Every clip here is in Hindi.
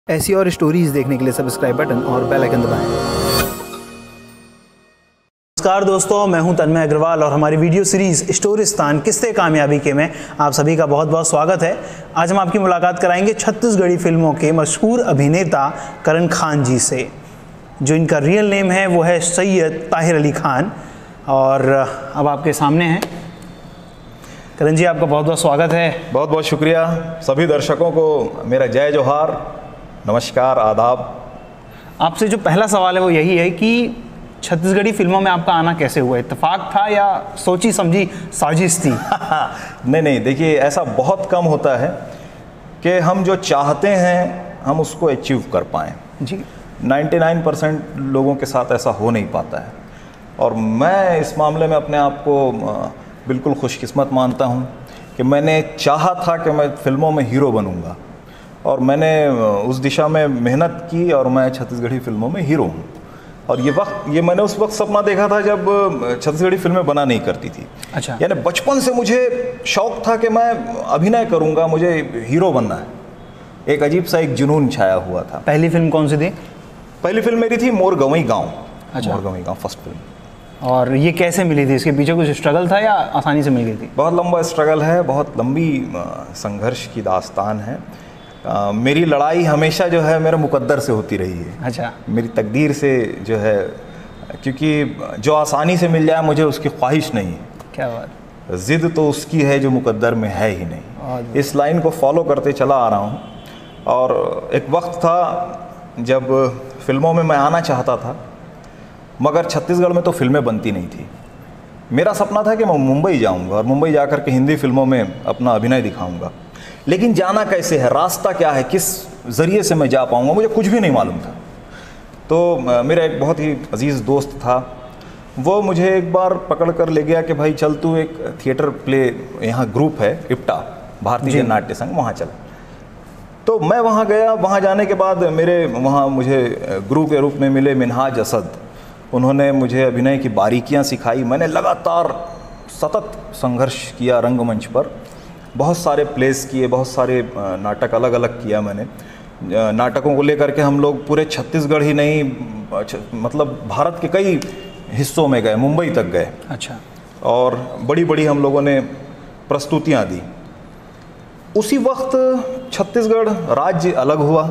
ऐसी और स्टोरीज देखने के लिए सब्सक्राइब बटन और बेल आइकन दबाएं। नमस्कार दोस्तों, मैं हूं तन्मय अग्रवाल और हमारी वीडियो सीरीज स्टोरिस्तान किस्से कामयाबी के में आप सभी का बहुत बहुत स्वागत है। आज हम आपकी मुलाकात कराएंगे छत्तीसगढ़ी फिल्मों के मशहूर अभिनेता करण खान जी से। जो इनका रियल नेम है वो है सैयद ताहिर अली खान और अब आपके सामने हैं। करण जी, आपका बहुत बहुत स्वागत है। बहुत बहुत शुक्रिया। सभी दर्शकों को मेरा जय जोहार, नमस्कार, आदाब। आपसे जो पहला सवाल है वो यही है कि छत्तीसगढ़ी फिल्मों में आपका आना कैसे हुआ? इत्तेफाक था या सोची समझी साजिश थी? नहीं, देखिए, ऐसा बहुत कम होता है कि हम जो चाहते हैं हम उसको अचीव कर पाएँ जी। 99% लोगों के साथ ऐसा हो नहीं पाता है और मैं इस मामले में अपने आप को बिल्कुल खुशकिस्मत मानता हूँ कि मैंने चाहा था कि मैं फिल्मों में हीरो बनूँगा और मैंने उस दिशा में मेहनत की और मैं छत्तीसगढ़ी फिल्मों में हीरो हूँ। और ये मैंने उस वक्त सपना देखा था जब छत्तीसगढ़ी फिल्में बना नहीं करती थी। अच्छा। यानी बचपन से मुझे शौक़ था कि मैं अभिनय करूँगा, मुझे हीरो बनना है। एक अजीब सा एक जुनून छाया हुआ था। पहली फिल्म कौन सी थी? पहली फिल्म मेरी थी मोर गंवई गाँव। अच्छा। मोर गंवई गाँव फर्स्ट फिल्म। और ये कैसे मिली थी? इसके पीछे कुछ स्ट्रगल था या आसानी से मिल गई थी? बहुत लंबा स्ट्रगल है, बहुत लंबी संघर्ष की दास्तान है। मेरी लड़ाई हमेशा जो है मेरे मुकद्दर से होती रही है। अच्छा। मेरी तकदीर से जो है, क्योंकि जो आसानी से मिल जाए मुझे उसकी ख्वाहिश नहीं है। क्या बात। ज़िद तो उसकी है जो मुकद्दर में है ही नहीं। इस लाइन को फॉलो करते चला आ रहा हूँ। और एक वक्त था जब फिल्मों में मैं आना चाहता था, मगर छत्तीसगढ़ में तो फिल्में बनती नहीं थी। मेरा सपना था कि मैं मुंबई जाऊंगा और मुंबई जाकर के हिंदी फिल्मों में अपना अभिनय दिखाऊंगा, लेकिन जाना कैसे है, रास्ता क्या है, किस ज़रिए से मैं जा पाऊंगा, मुझे कुछ भी नहीं मालूम था। तो मेरा एक बहुत ही अजीज़ दोस्त था, वो मुझे एक बार पकड़ कर ले गया कि भाई चल, तू एक थिएटर प्ले, यहाँ ग्रुप है इप्टा, भारतीय नाट्य संघ, वहाँ चल। तो मैं वहाँ गया। वहाँ जाने के बाद वहाँ मुझे गुरु के रूप में मिले मिन्हाज असद। उन्होंने मुझे अभिनय की बारीकियाँ सिखाई। मैंने लगातार सतत संघर्ष किया रंगमंच पर। बहुत सारे प्लेस किए, बहुत सारे नाटक अलग अलग किया मैंने। नाटकों को लेकर के हम लोग पूरे छत्तीसगढ़ ही नहीं, मतलब भारत के कई हिस्सों में गए, मुंबई तक गए। अच्छा। और बड़ी बड़ी हम लोगों ने प्रस्तुतियाँ दी। उसी वक्त छत्तीसगढ़ राज्य अलग हुआ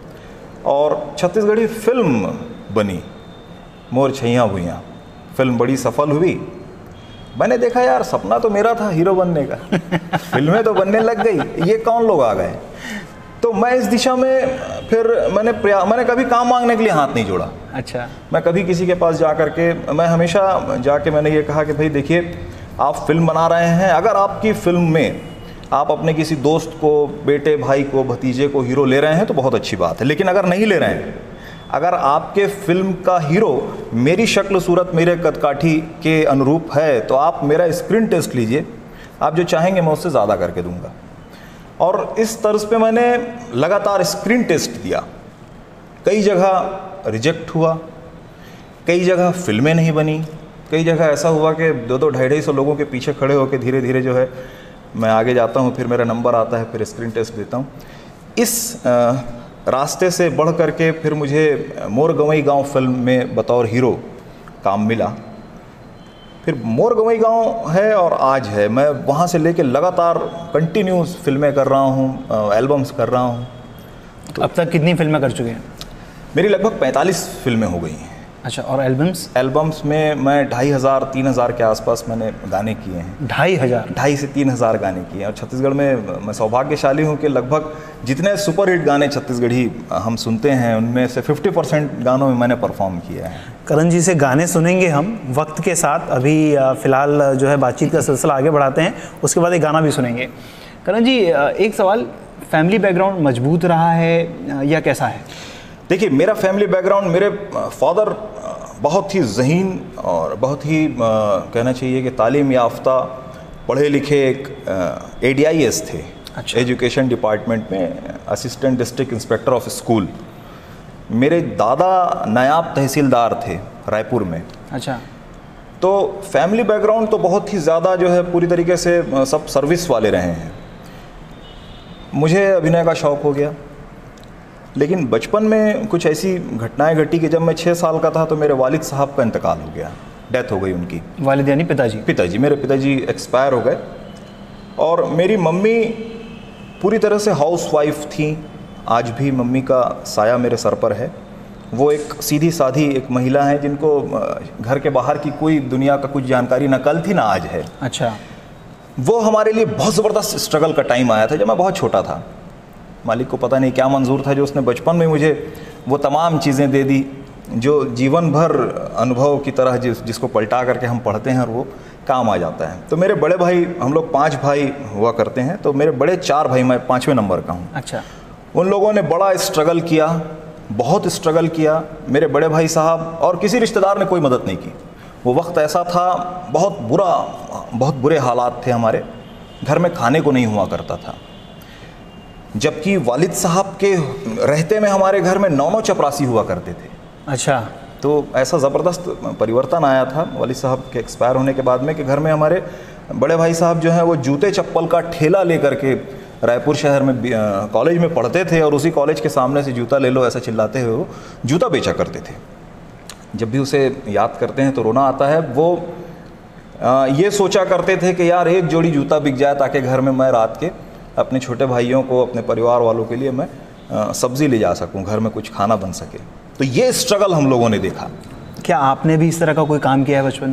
और छत्तीसगढ़ी फिल्म बनी, मोर छैया भुइयाँ। फिल्म बड़ी सफल हुई। मैंने देखा, यार सपना तो मेरा था हीरो बनने का, फिल्में तो बनने लग गई, ये कौन लोग आ गए। तो मैं इस दिशा में फिर मैंने कभी काम मांगने के लिए हाथ नहीं जोड़ा। अच्छा। मैं कभी किसी के पास जा कर के, मैं हमेशा जाके मैंने ये कहा कि भाई देखिए, आप फिल्म बना रहे हैं, अगर आपकी फिल्म में आप अपने किसी दोस्त को, बेटे, भाई को, भतीजे को हीरो ले रहे हैं तो बहुत अच्छी बात है। लेकिन अगर नहीं ले रहे हैं, अगर आपके फिल्म का हीरो मेरी शक्ल सूरत, मेरे कदकाठी के अनुरूप है, तो आप मेरा स्क्रीन टेस्ट लीजिए, आप जो चाहेंगे मैं उससे ज़्यादा करके दूंगा। और इस तर्ज पे मैंने लगातार स्क्रीन टेस्ट दिया। कई जगह रिजेक्ट हुआ, कई जगह फिल्में नहीं बनी, कई जगह ऐसा हुआ कि 200, 250 लोगों के पीछे खड़े होकर धीरे धीरे जो है मैं आगे जाता हूँ, फिर मेरा नंबर आता है, फिर स्क्रीन टेस्ट देता हूँ। इस रास्ते से बढ़ करके फिर मुझे मोर गंवई गाँव फिल्म में बतौर हीरो काम मिला। फिर मोर गंवई गाँव है और आज है। मैं वहाँ से लेके लगातार कंटिन्यूस फिल्में कर रहा हूँ, एल्बम्स कर रहा हूँ। तो अब तक कितनी फिल्में कर चुके हैं? मेरी लगभग 45 फिल्में हो गई हैं। अच्छा। और एल्बम्स में मैं 2500, 3000 के आसपास मैंने गाने किए हैं। 2,500 से 3000 गाने किए हैं। और छत्तीसगढ़ में मैं सौभाग्यशाली हूँ कि लगभग जितने सुपरहिट गाने छत्तीसगढ़ी हम सुनते हैं, उनमें से 50% गानों में मैंने परफॉर्म किया है। करण जी से गाने सुनेंगे हम वक्त के साथ। अभी फ़िलहाल जो है बातचीत का सिलसिला आगे बढ़ाते हैं, उसके बाद एक गाना भी सुनेंगे। करण जी, एक सवाल, फैमिली बैकग्राउंड मजबूत रहा है या कैसा है? देखिए, मेरा फैमिली बैकग्राउंड, मेरे फादर बहुत ही ज़हीन और बहुत ही कहना चाहिए कि तालीम याफ्ता, पढ़े लिखे एक ADIS थे। अच्छा। एजुकेशन डिपार्टमेंट में assistant district inspector of school. मेरे दादा नायाब तहसीलदार थे रायपुर में। अच्छा। तो फैमिली बैकग्राउंड तो बहुत ही ज़्यादा जो है पूरी तरीके से सब सर्विस वाले रहे हैं। मुझे अभिनय का शौक़ हो गया लेकिन बचपन में कुछ ऐसी घटनाएं घटी कि जब मैं 6 साल का था तो मेरे वालिद साहब का इंतकाल हो गया, डेथ हो गई उनकी। वालिद यानी पिताजी? पिताजी, मेरे पिताजी एक्सपायर हो गए। और मेरी मम्मी पूरी तरह से हाउसवाइफ थी, आज भी मम्मी का साया मेरे सर पर है। वो एक सीधी साधी एक महिला है जिनको घर के बाहर की कोई दुनिया का कुछ जानकारी ना कल थी ना आज है। अच्छा। वो हमारे लिए बहुत ज़बरदस्त स्ट्रगल का टाइम आया था जब मैं बहुत छोटा था। मालिक को पता नहीं क्या मंजूर था जो उसने बचपन में मुझे वो तमाम चीज़ें दे दी जो जीवन भर अनुभव की तरह जिसको पलटा करके हम पढ़ते हैं और वो काम आ जाता है। तो मेरे बड़े भाई, हम लोग 5 भाई हुआ करते हैं, तो मेरे बड़े 4 भाई, मैं 5वें नंबर का हूँ। अच्छा। उन लोगों ने बड़ा स्ट्रगल किया, बहुत स्ट्रगल किया। मेरे बड़े भाई साहब और किसी रिश्तेदार ने कोई मदद नहीं की। वो वक्त ऐसा था, बहुत बुरे हालात थे, हमारे घर में खाने को नहीं हुआ करता था। जबकि वालिद साहब के रहते में हमारे घर में 9 चपरासी हुआ करते थे। अच्छा। तो ऐसा ज़बरदस्त परिवर्तन आया था वालिद साहब के एक्सपायर होने के बाद में कि घर में हमारे बड़े भाई साहब जो हैं वो जूते चप्पल का ठेला लेकर के रायपुर शहर में कॉलेज में पढ़ते थे और उसी कॉलेज के सामने से जूता ले लो ऐसा चिल्लाते हुए वो जूता बेचा करते थे। जब भी उसे याद करते हैं तो रोना आता है। वो ये सोचा करते थे कि यार एक जोड़ी जूता बिक जाए ताकि घर में मैं रात के अपने छोटे भाइयों को, अपने परिवार वालों के लिए मैं सब्ज़ी ले जा सकूं, घर में कुछ खाना बन सके। तो ये स्ट्रगल हम लोगों ने देखा। क्या आपने भी इस तरह का कोई काम किया है बचपन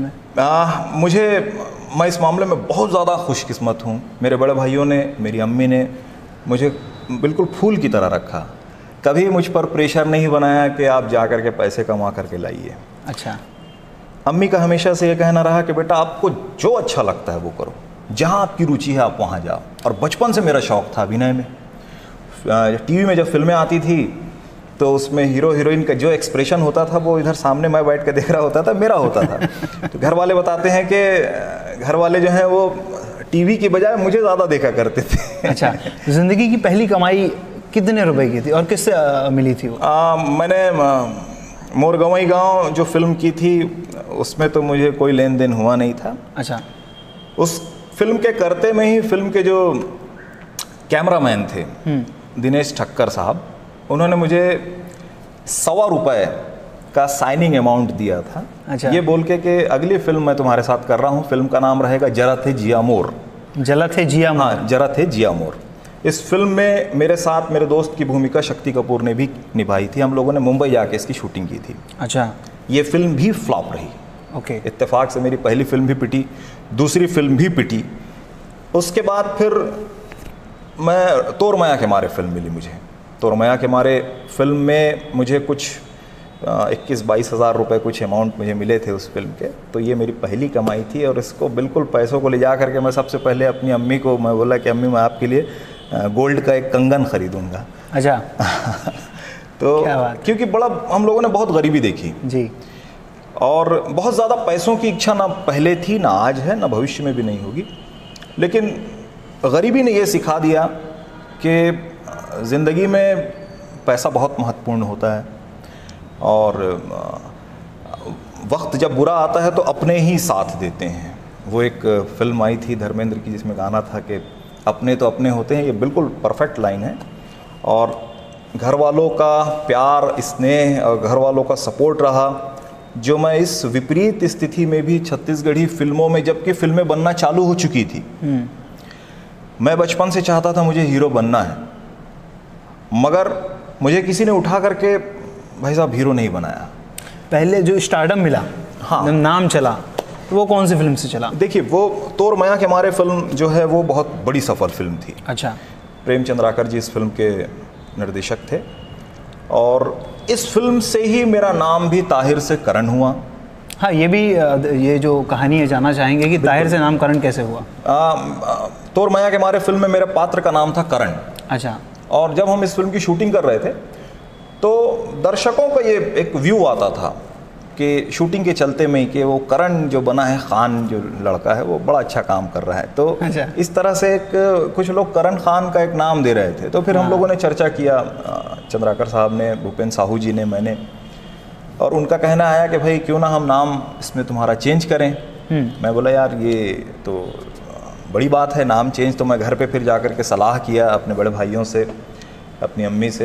में? मैं इस मामले में बहुत ज़्यादा खुशकिस्मत हूँ। मेरे बड़े भाइयों ने, मेरी अम्मी ने मुझे बिल्कुल फूल की तरह रखा। कभी मुझ पर प्रेशर नहीं बनाया कि आप जा कर के पैसे कमा करके लाइए। अच्छा। अम्मी का हमेशा से ये कहना रहा कि बेटा आपको जो अच्छा लगता है वो करो, जहाँ आपकी रुचि है आप वहाँ जाओ। और बचपन से मेरा शौक़ था अभिनय में। टीवी में जब फिल्में आती थी तो उसमें हीरो हीरोइन का जो एक्सप्रेशन होता था वो इधर सामने मैं बैठ के देख रहा होता था, मेरा होता था। तो घर वाले बताते हैं कि घर वाले जो हैं वो टीवी की बजाय मुझे ज़्यादा देखा करते थे। अच्छा। ज़िंदगी की पहली कमाई कितने रुपए की थी और किससे मिली थी वो? मैंने मोरगवई गांव जो फिल्म की थी उसमें तो मुझे कोई लेन देन हुआ नहीं था। अच्छा। उस फिल्म के करते में ही फिल्म के जो कैमरामैन थे दिनेश ठक्कर साहब, उन्होंने मुझे 100 रुपये का साइनिंग अमाउंट दिया था। अच्छा। ये बोल के कि अगली फिल्म मैं तुम्हारे साथ कर रहा हूँ, फिल्म का नाम रहेगा जरा थे जिया मोर। जरा थे जिया मोर? हाँ, जरा थे जिया मोर। इस फिल्म में मेरे साथ मेरे दोस्त की भूमिका शक्ति कपूर ने भी निभाई थी। हम लोगों ने मुंबई जाके इसकी शूटिंग की थी। अच्छा। ये फिल्म भी फ्लॉप रही। ओके। इत्तेफाक से मेरी पहली फिल्म भी पिटी, दूसरी फिल्म भी पिटी। उसके बाद फिर मैं तोरमाया के मारे फिल्म मिली मुझे। तोरमाया के मारे फिल्म में मुझे कुछ 21-22 हज़ार रुपये कुछ अमाउंट मुझे मिले थे उस फिल्म के। तो ये मेरी पहली कमाई थी और इसको बिल्कुल पैसों को ले जा करके मैं सबसे पहले अपनी अम्मी को मैं बोला कि अम्मी मैं आपके लिए गोल्ड का एक कंगन खरीदूंगा। अच्छा। तो क्योंकि बड़ा हम लोगों ने बहुत गरीबी देखी जी, और बहुत ज़्यादा पैसों की इच्छा ना पहले थी, ना आज है, ना भविष्य में भी नहीं होगी। लेकिन गरीबी ने ये सिखा दिया कि ज़िंदगी में पैसा बहुत महत्वपूर्ण होता है और वक्त जब बुरा आता है तो अपने ही साथ देते हैं। वो एक फिल्म आई थी धर्मेंद्र की जिसमें गाना था कि अपने तो अपने होते हैं। ये बिल्कुल परफेक्ट लाइन है। और घर वालों का प्यार, स्नेह और घर वालों का सपोर्ट रहा, जो मैं इस विपरीत स्थिति में भी छत्तीसगढ़ी फिल्मों में, जबकि फिल्में बनना चालू हो चुकी थी, मैं बचपन से चाहता था मुझे हीरो बनना है, मगर मुझे किसी ने उठा करके भाई साहब हीरो नहीं बनाया। पहले जो स्टारडम मिला, हाँ, नाम चला, तो वो कौन सी फिल्म से चला? देखिए, वो तोरमाया के मारे फिल्म जो है वो बहुत बड़ी सफल फिल्म थी। अच्छा। प्रेम चंद्राकर जी इस फिल्म के निर्देशक थे और इस फिल्म से ही मेरा नाम भी ताहिर से करण हुआ। हाँ, ये भी ये जो कहानी है जानना चाहेंगे कि ताहिर से नाम करण कैसे हुआ? तोरमाया के मारे फिल्म में मेरे पात्र का नाम था करण। अच्छा। और जब हम इस फिल्म की शूटिंग कर रहे थे तो दर्शकों का ये एक व्यू आता था कि शूटिंग के चलते में ही कि वो करण जो बना है, खान जो लड़का है, वो बड़ा अच्छा काम कर रहा है। तो अच्छा। इस तरह से कुछ लोग करण खान का एक नाम दे रहे थे। तो फिर हम लोगों ने चर्चा किया, चंद्राकर साहब ने, भूपेंद्र साहू जी ने, मैंने, और उनका कहना आया कि भाई क्यों ना हम नाम इसमें तुम्हारा चेंज करें। मैं बोला यार ये तो बड़ी बात है नाम चेंज। तो मैं घर पे फिर जाकर के सलाह किया अपने बड़े भाइयों से, अपनी अम्मी से,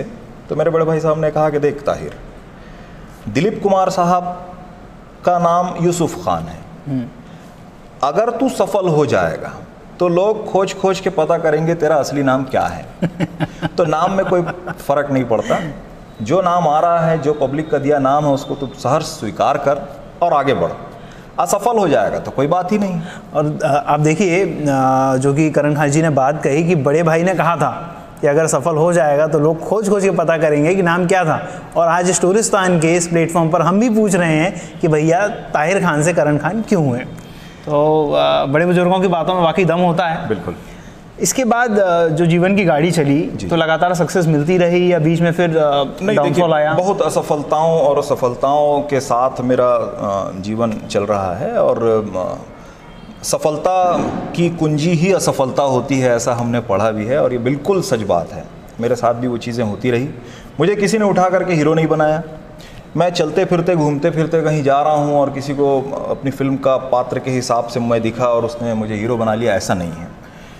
तो मेरे बड़े भाई साहब ने कहा कि देख ताहिर, दिलीप कुमार साहब का नाम यूसुफ खान है, अगर तू सफल हो जाएगा तो लोग खोज खोज के पता करेंगे तेरा असली नाम क्या है। तो नाम में कोई फ़र्क नहीं पड़ता, जो नाम आ रहा है, जो पब्लिक का दिया नाम है, उसको तू सहर्ष स्वीकार कर और आगे बढ़। असफल हो जाएगा तो कोई बात ही नहीं। और आप देखिए जो कि करण खान जी ने बात कही कि बड़े भाई ने कहा था कि अगर सफल हो जाएगा तो लोग खोज खोज के पता करेंगे कि नाम क्या था। और आज स्टोरिस्तान के इस प्लेटफॉर्म पर हम भी पूछ रहे हैं कि भैया ताहिर खान से करण खान क्यों हुए। तो बड़े बुजुर्गों की बातों में वाकई दम होता है। बिल्कुल। इसके बाद जो जीवन की गाड़ी चली तो लगातार सक्सेस मिलती रही या बीच में फिर डाउनफॉल आया? बहुत असफलताओं और सफलताओं के साथ मेरा जीवन चल रहा है, और सफलता की कुंजी ही असफलता होती है, ऐसा हमने पढ़ा भी है और ये बिल्कुल सच बात है। मेरे साथ भी वो चीज़ें होती रही। मुझे किसी ने उठा करके हीरो नहीं बनाया। मैं चलते फिरते घूमते फिरते कहीं जा रहा हूँ और किसी को अपनी फिल्म का पात्र के हिसाब से मैं दिखा और उसने मुझे हीरो बना लिया, ऐसा नहीं है।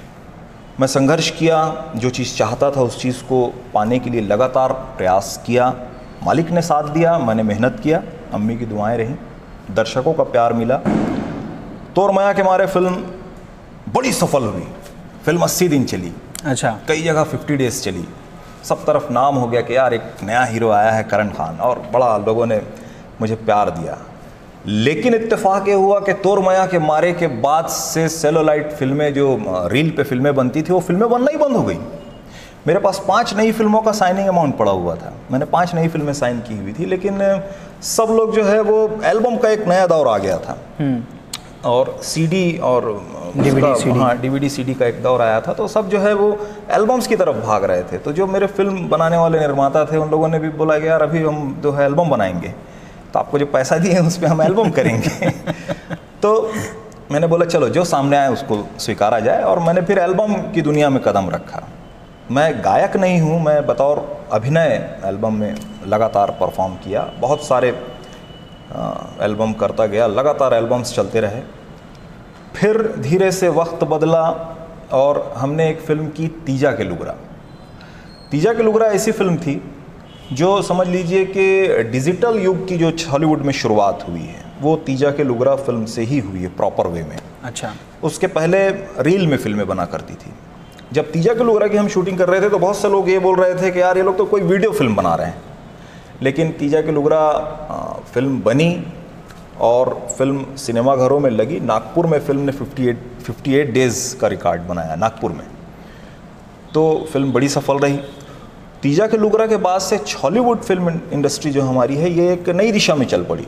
मैं संघर्ष किया, जो चीज़ चाहता था उस चीज़ को पाने के लिए लगातार प्रयास किया। मालिक ने साथ दिया, मैंने मेहनत किया, अम्मी की दुआएं रहीं, दर्शकों का प्यार मिला। तोर माया के मारे फिल्म बड़ी सफल हुई। फिल्म 80 दिन चली। अच्छा। कई जगह 50 डेज चली। सब तरफ नाम हो गया कि यार एक नया हीरो आया है करण खान, और बड़ा लोगों ने मुझे प्यार दिया। लेकिन इत्तेफाक ये हुआ कि तोर माया के मारे के बाद से सेलुलाइट फिल्में, जो रील पे फिल्में बनती थी, वो फिल्में बनना ही बंद हो गई। मेरे पास 5 नई फिल्मों का साइनिंग अमाउंट पड़ा हुआ था। मैंने 5 नई फिल्में साइन की हुई थी, लेकिन सब लोग जो है वो एल्बम का एक नया दौर आ गया था और सीडी और डीवीडी सीडी का एक दौर आया था, तो सब जो है वो एल्बम्स की तरफ भाग रहे थे। तो जो मेरे फिल्म बनाने वाले निर्माता थे, उन लोगों ने भी बोला कि यार अभी हम जो है एल्बम बनाएंगे, तो आपको जो पैसा दिए उस पर हम एल्बम करेंगे। तो मैंने बोला चलो जो सामने आए उसको स्वीकारा जाए, और मैंने फिर एल्बम की दुनिया में कदम रखा। मैं गायक नहीं हूँ, मैं बतौर अभिनय एल्बम में लगातार परफॉर्म किया, बहुत सारे एल्बम करता गया, लगातार एल्बम्स चलते रहे। फिर धीरे से वक्त बदला और हमने एक फ़िल्म की तीजा के लुगरा। तीजा के लुगरा ऐसी फ़िल्म थी जो समझ लीजिए कि डिजिटल युग की जो हॉलीवुड में शुरुआत हुई है वो तीजा के लुगरा फिल्म से ही हुई है, प्रॉपर वे में। अच्छा। उसके पहले रील में फिल्में बना करती थी। जब तीजा के लुगरा की हम शूटिंग कर रहे थे तो बहुत से लोग ये बोल रहे थे कि यार ये लोग तो कोई वीडियो फिल्म बना रहे हैं। लेकिन तीजा के लुगरा फिल्म बनी और फिल्म सिनेमाघरों में लगी। नागपुर में फिल्म ने 58 डेज़ का रिकॉर्ड बनाया नागपुर में, तो फिल्म बड़ी सफल रही। तीजा के लुगरा के बाद से हॉलीवुड फिल्म इंडस्ट्री जो हमारी है ये एक नई दिशा में चल पड़ी।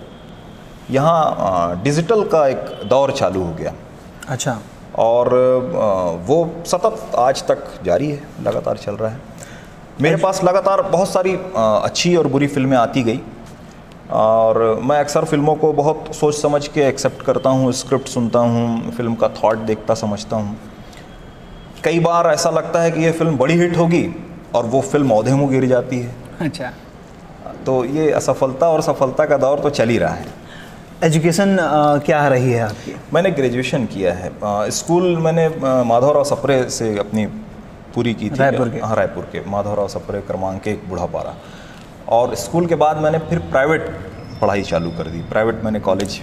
यहाँ डिजिटल का एक दौर चालू हो गया। अच्छा। और वो सतत आज तक जारी है, लगातार चल रहा है। मेरे पास लगातार बहुत सारी अच्छी और बुरी फिल्में आती गई, और मैं अक्सर फिल्मों को बहुत सोच समझ के एक्सेप्ट करता हूँ, स्क्रिप्ट सुनता हूँ, फिल्म का थॉट देखता समझता हूँ। कई बार ऐसा लगता है कि ये फिल्म बड़ी हिट होगी और वो फिल्म औधे मुँह गिर जाती है। अच्छा। तो ये असफलता और सफलता का दौर तो चल ही रहा है। एजुकेशन क्या रही है आपकी? मैंने ग्रेजुएशन किया है। स्कूल मैंने माधवराव सप्रे से अपनी पूरी की थी। रायपुर के माधवराव सप्रे क्रमांक 1 बूढ़ापारा। और स्कूल के बाद मैंने फिर प्राइवेट पढ़ाई चालू कर दी। प्राइवेट मैंने कॉलेज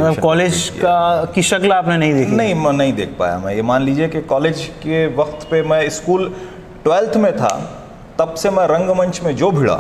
की शक्ल आपने नहीं देखी? नहीं देख पाया मैं। ये मान लीजिए कि कॉलेज के वक्त पे मैं स्कूल 12th में था, तब से मैं रंगमंच में जो भिड़ा,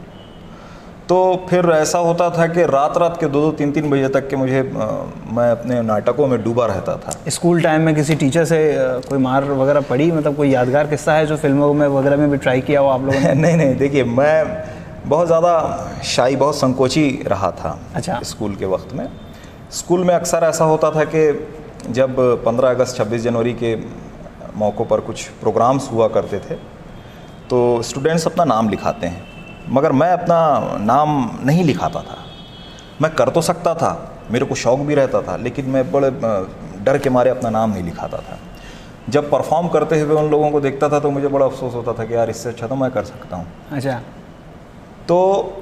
तो फिर ऐसा होता था कि रात के 2-2, 3-3 बजे तक के मैं अपने नाटकों में डूबा रहता था। स्कूल टाइम में किसी टीचर से कोई मार वगैरह पड़ी? मतलब कोई यादगार किस्सा है जो फिल्मों में वगैरह में भी ट्राई किया हो आप लोगों ने? नहीं, देखिए मैं बहुत ज़्यादा शाई, बहुत संकोची रहा था। अच्छा। स्कूल के वक्त में स्कूल में अक्सर ऐसा होता था कि जब 15 अगस्त 26 जनवरी के मौक़ों पर कुछ प्रोग्राम्स हुआ करते थे तो स्टूडेंट्स अपना नाम लिखाते हैं, मगर मैं अपना नाम नहीं लिखाता था। मैं कर तो सकता था, मेरे को शौक़ भी रहता था, लेकिन मैं बड़े डर के मारे अपना नाम नहीं लिखाता था। जब परफॉर्म करते हुए उन लोगों को देखता था तो मुझे बड़ा अफसोस होता था कि यार इससे अच्छा तो मैं कर सकता हूँ। अच्छा। तो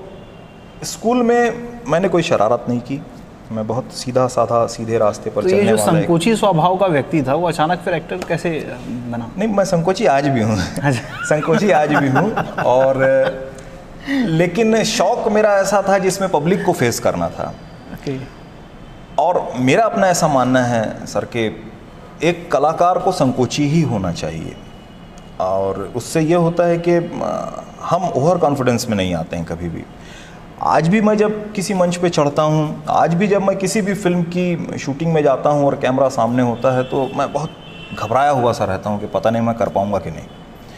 स्कूल में मैंने कोई शरारत नहीं की, मैं बहुत सीधा साधा सीधे रास्ते पर चलने वाला। तो ये जो संकोची स्वभाव का व्यक्ति था वो अचानक फिर एक्टर कैसे बना? नहीं, मैं संकोची आज भी हूँ। संकोची आज भी हूँ। और लेकिन शौक मेरा ऐसा था जिसमें पब्लिक को फेस करना था। और मेरा अपना ऐसा मानना है सर कि एक कलाकार को संकोची ही होना चाहिए, और उससे ये होता है कि हम ओवर कॉन्फिडेंस में नहीं आते हैं कभी भी। आज भी मैं जब किसी मंच पे चढ़ता हूँ, आज भी जब मैं किसी भी फिल्म की शूटिंग में जाता हूँ और कैमरा सामने होता है, तो मैं बहुत घबराया हुआ सा रहता हूँ कि पता नहीं मैं कर पाऊँगा कि नहीं,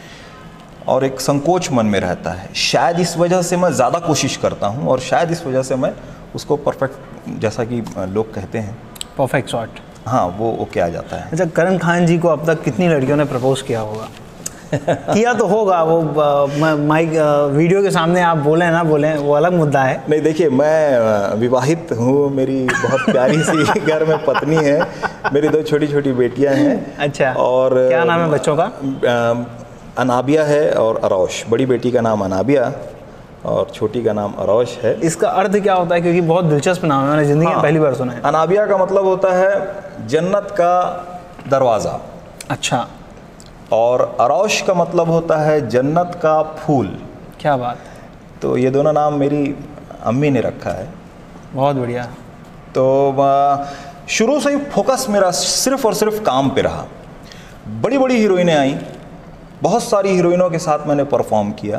और एक संकोच मन में रहता है। शायद इस वजह से मैं ज़्यादा कोशिश करता हूँ, और शायद इस वजह से मैं उसको परफेक्ट, जैसा कि लोग कहते हैं, परफेक्ट शॉट, हाँ, वो क्या जाता है। अच्छा, करण खान जी को अब तक कितनी लड़कियों ने प्रपोज किया होगा? किया तो होगा, वो माइक वीडियो के सामने आप बोलें ना बोलें वो अलग मुद्दा है। नहीं, देखिए, मैं विवाहित हूँ, मेरी बहुत प्यारी सी घर में पत्नी है, मेरी 2 छोटी छोटी बेटियाँ हैं। अच्छा, और क्या नाम है बच्चों का? अनाबिया है और अरौश। बड़ी बेटी का नाम अनाबिया और छोटी का नाम अरौश है। इसका अर्थ क्या होता है? क्योंकि बहुत दिलचस्प नाम है, मैंने ज़िंदगी में पहली बार सुना है। अनाबिया का मतलब होता है जन्नत का दरवाज़ा। अच्छा। और अरौश का मतलब होता है जन्नत का फूल। क्या बात। तो ये दोनों नाम मेरी अम्मी ने रखा है। बहुत बढ़िया। तो शुरू से ही फोकस मेरा सिर्फ़ और सिर्फ काम पे रहा। बड़ी बड़ी हीरोइनें आई, बहुत सारी हीरोइनों के साथ मैंने परफॉर्म किया,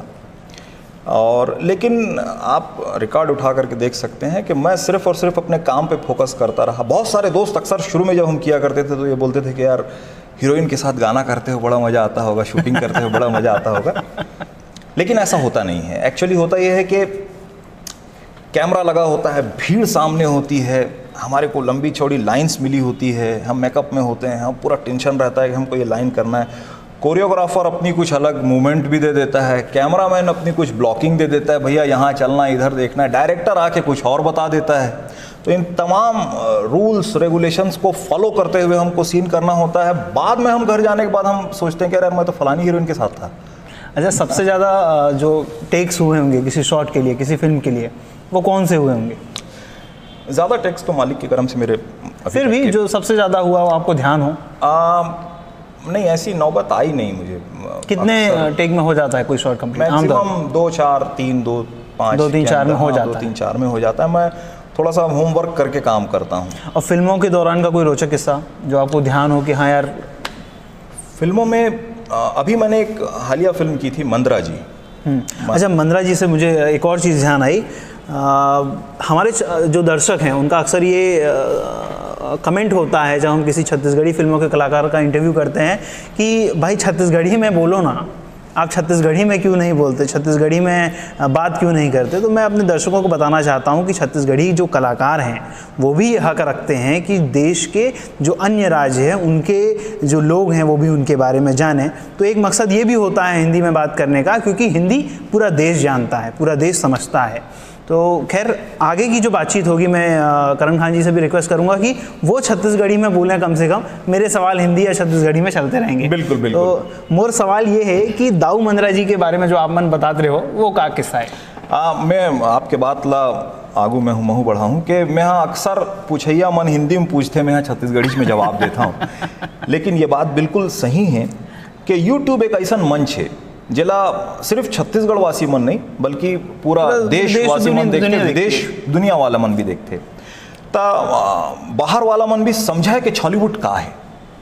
और लेकिन आप रिकॉर्ड उठा करके देख सकते हैं कि मैं सिर्फ़ और सिर्फ अपने काम पे फोकस करता रहा। बहुत सारे दोस्त अक्सर शुरू में जब हम किया करते थे तो ये बोलते थे कि यार, हीरोइन के साथ गाना करते हो बड़ा मज़ा आता होगा, शूटिंग करते हो बड़ा मज़ा आता होगा। लेकिन ऐसा होता नहीं है। एक्चुअली होता यह है कि कैमरा लगा होता है, भीड़ सामने होती है, हमारे को लंबी चौड़ी लाइंस मिली होती है, हम मेकअप में होते हैं, हम पूरा टेंशन रहता है कि हमको ये लाइन करना है। कोरियोग्राफर अपनी कुछ अलग मूवमेंट भी दे देता है, कैमरामैन अपनी कुछ ब्लॉकिंग दे देता है, भैया यहाँ चलना, इधर देखना है, डायरेक्टर आके कुछ और बता देता है। तो इन तमाम रूल्स रेगुलेशंस को फॉलो करते हुए हमको सीन करना होता है। बाद में हम घर जाने के बाद हम सोचते हैं कि यार, मैं तो फलानी हीरोइन के साथ था। अच्छा, सबसे ज़्यादा जो टेक्स हुए होंगे किसी शॉट के लिए, किसी फिल्म के लिए, वो कौन से हुए होंगे? ज़्यादा टेक्स तो मालिक के करम से मेरे, फिर भी जो सबसे ज़्यादा हुआ वो आपको ध्यान हो? नहीं, ऐसी नौबत आई नहीं मुझे। कितने टेक में हो जाता है कोई शॉट कंप्लीट? मैक्सिमम 2 4 3 2 5 2 3 4 में हो जाता है। 2 3 4 में हो जाता है। मैं थोड़ा सा होमवर्क करके काम करता हूँ। और फिल्मों के दौरान का कोई रोचक किस्सा जो आपको ध्यान हो कि हाँ यार? फिल्मों में अभी मैंने एक हालिया फिल्म की थी, मंद्रा जी। अच्छा, मंद्रा जी से मुझे एक और चीज़ ध्यान आई। हमारे जो दर्शक हैं उनका अक्सर ये कमेंट होता है जब हम किसी छत्तीसगढ़ी फिल्मों के कलाकार का इंटरव्यू करते हैं कि भाई छत्तीसगढ़ी में बोलो ना, आप छत्तीसगढ़ी में क्यों नहीं बोलते, छत्तीसगढ़ी में बात क्यों नहीं करते। तो मैं अपने दर्शकों को बताना चाहता हूं कि छत्तीसगढ़ी जो कलाकार हैं वो भी ये हक रखते हैं कि देश के जो अन्य राज्य हैं उनके जो लोग हैं वो भी उनके बारे में जानें। तो एक मकसद ये भी होता है हिंदी में बात करने का, क्योंकि हिंदी पूरा देश जानता है, पूरा देश समझता है। तो खैर, आगे की जो बातचीत होगी मैं करण खान जी से भी रिक्वेस्ट करूंगा कि वो छत्तीसगढ़ी में बोलें कम से कम। मेरे सवाल हिंदी या छत्तीसगढ़ी में चलते रहेंगे। बिल्कुल बिल्कुल। तो मोर सवाल ये है कि दाऊ मंद्रा जी के बारे में जो आप मन बताते रहे हो वो का किस्सा है? मैं आपके बात ला आगू में हूँ महू बढ़ा हूँ कि मैं यहाँ अक्सर पूछैया मन हिंदी में पूछते, मैं यहाँ छत्तीसगढ़ी में जवाब देता हूँ। लेकिन ये बात बिल्कुल सही है कि यूट्यूब एक ऐसा मंच है जिला सिर्फ छत्तीसगढ़ वासी मन नहीं बल्कि पूरा देशवासी मन देखते, विदेश दुनिया वाला मन भी देखते। तो बाहर वाला मन भी समझा कि हॉलीवुड का है।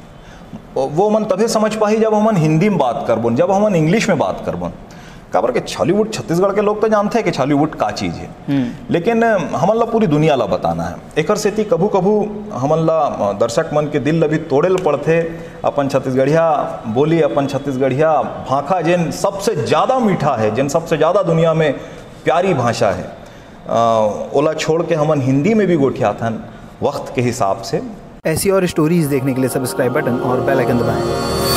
वो मन तभी समझ पाही जब हम हिंदी में बात करबन, जब हम इंग्लिश में बात करबन। काबर के हॉलीवुड छत्तीसगढ़ के लोग तो जानते हैं कि हॉलीवुड का चीज़ है, लेकिन हमन ला पूरी दुनिया ला बताना है। एकर सेती कभू कभू हमन ला दर्शक मन के दिल ला भी तोड़े ल पड़थे। अपन छत्तीसगढ़िया बोली, अपन छत्तीसगढ़िया भाखा जिन सबसे ज़्यादा मीठा है, जिन सबसे ज़्यादा दुनिया में प्यारी भाषा है, ओला छोड़ के हमन हिंदी में भी गोठियाथन वक्त के हिसाब से। ऐसी और स्टोरीज देखने के लिए सब्सक्राइब बटन और बेल आइकन दबाएं।